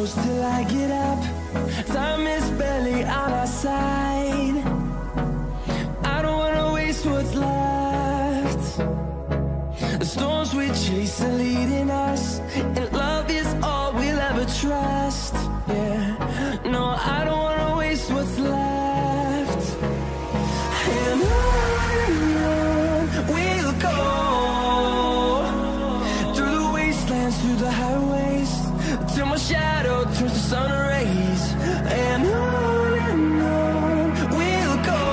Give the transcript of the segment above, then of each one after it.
close till I get up. Time is barely on our side. I don't wanna waste what's left. The storms we chase are leading us, and love is all we'll ever trust. Yeah, no, I don't wanna waste what's left. And on we'll go, through the wastelands, through the highways, till my shadow turns to sun rays. And on we'll go,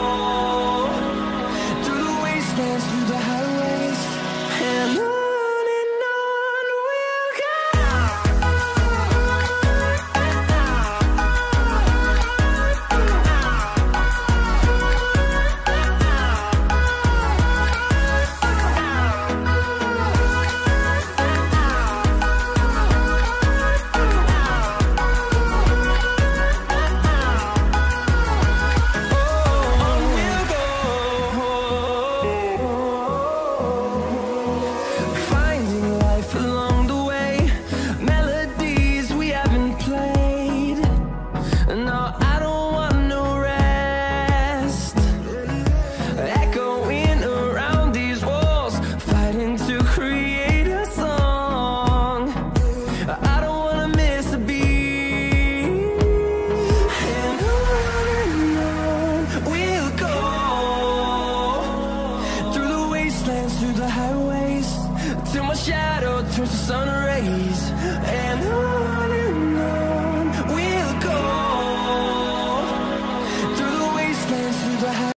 through the wastelands, through the highways, and on we'll go. Through the highways, till my shadow turns to sun rays. And on